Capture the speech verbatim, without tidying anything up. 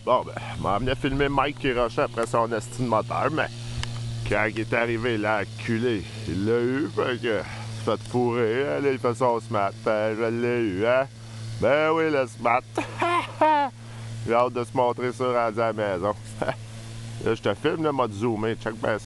Bon, ben, m'a amené filmer Mike qui rushait après son estime moteur, mais quand il est arrivé là, culé, il l'a eu, fait que il s'est fait fourrer, hein, là, il fait son smat, ben, je l'ai eu, hein? Ben oui, le smat! J'ai hâte de se montrer ça rendu à la maison. Là, je te filme, là, mode zoomé, check bien ça.